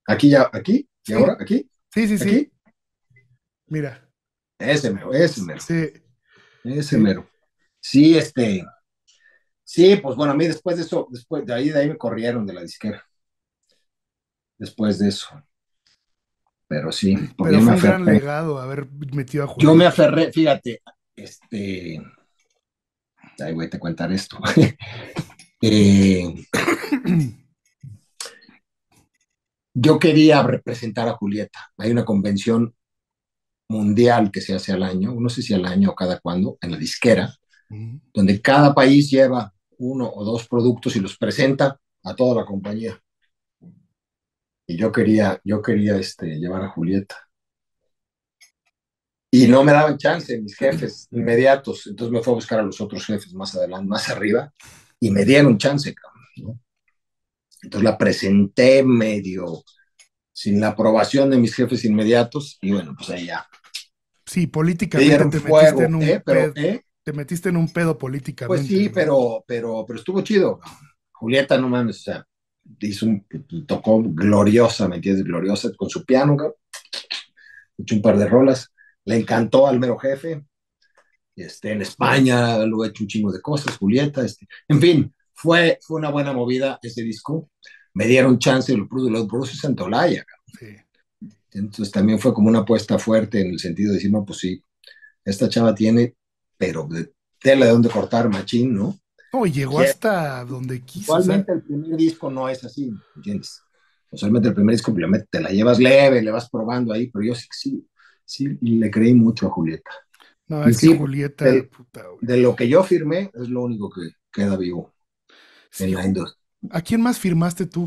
Aquí ya, aquí, y Sí, ahora, aquí, sí, sí, sí. aquí. Mira, Ese mero, ese mero, sí, ese sí. mero. Sí, sí, pues bueno, a mí después de eso, después de ahí me corrieron de la disquera, después de eso. Pero sí, porque Pero yo me fue un gran aferré. legado haber metido a Yo me Julieta. aferré, fíjate, este, ahí voy a te contar esto. Eh, yo quería representar a Julieta. Hay una convención mundial que se hace al año, no sé si al año o cada cuándo, en la disquera, Ujú. donde cada país lleva uno o dos productos y los presenta a toda la compañía. Y yo quería llevar a Julieta. Y no me daban chance mis jefes inmediatos. Entonces me fue a buscar a los otros jefes más adelante, más arriba, y me dieron chance, cabrón, ¿no? Entonces la presenté medio sin la aprobación de mis jefes inmediatos, y bueno, pues ahí ya. Sí, Le políticamente dieron te metiste en fuego, un pero, pedo, te metiste en un pedo pues políticamente, sí, ¿no? pero estuvo chido. Julieta, no mames, o sea, tocó gloriosa, ¿me entiendes? Gloriosa con su piano, cabrón, hecho un par de rolas. Le encantó al mero jefe. En España lo he hecho un chingo de cosas, Julieta. En fin, fue una buena movida ese disco. Me dieron chance, lo produce Santolaya. Sí. Entonces también fue como una apuesta fuerte en el sentido de decir, no, pues sí, esta chava tiene, pero de tela de dónde cortar, machín, ¿no? No, y llegó Que hasta donde quiso, o sea, usualmente el primer disco no es así, ¿entiendes? Usualmente el primer disco te la llevas leve, le vas probando ahí, pero yo sí, sí, sí le creí mucho a Julieta. no, Y es que sí, Julieta, de, puta, güey. de lo que yo firmé es lo único que queda vivo Sí, en la industria. ¿a quién más firmaste tú?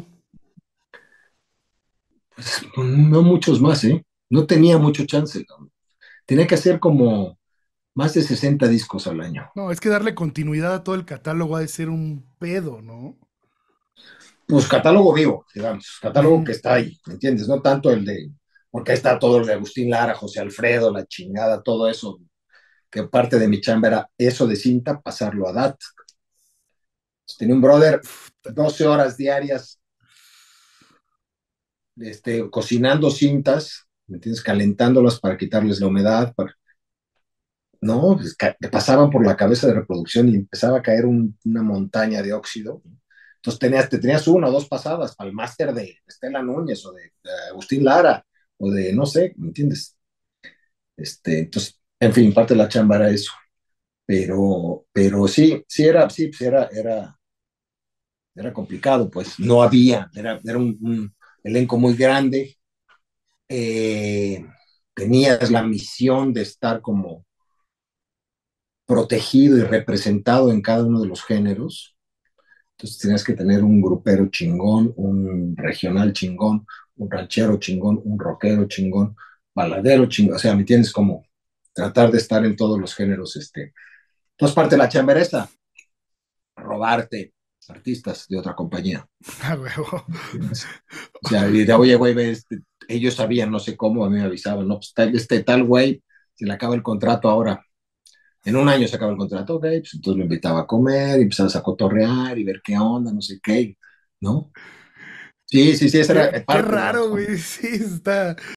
Pues, no muchos más, ¿eh? No tenía mucho chance, cabrón. Tenía que hacer como más de 60 discos al año. No, es que darle continuidad a todo el catálogo ha de ser un pedo, ¿no? Pues catálogo vivo, digamos, catálogo Ujú. que está ahí, ¿me entiendes? No tanto porque ahí está todo el de Agustín Lara, José Alfredo, la chingada, todo eso, que parte de mi chamba era eso de cinta, pasarlo a DAT. Entonces, tenía un brother 12 horas diarias cocinando cintas, ¿me entiendes? Calentándolas para quitarles la humedad, no, pues, que pasaban por la cabeza de reproducción y empezaba a caer una montaña de óxido. Entonces te tenías una o dos pasadas para el máster de Estela Núñez o de Agustín Lara o de, no sé, ¿me entiendes? Entonces, en fin, parte de la chamba era eso. Pero sí, sí, pues era complicado, pues no había, era un elenco muy grande. eh, Tenías la misión de estar como protegido y representado en cada uno de los géneros. Entonces tienes que tener un grupero chingón, un regional chingón, un ranchero chingón, un rockero chingón, baladero chingón. O sea, ¿me entiendes? Como tratar de estar en todos los géneros. Entonces parte de la chamba era esta, robarte artistas de otra compañía. Ah, huevo. O sea, y de oye, güey, ellos sabían, no sé cómo, a mí me avisaban, no, pues tal güey, se le acaba el contrato ahora. En un año se acaba el contrato, ok, pues entonces me invitaba a comer y empezamos a cotorrear y ver qué onda, no sé qué, ¿no? Sí, sí, sí, esa era Qué parte de la raro, chamba. güey. Sí, está.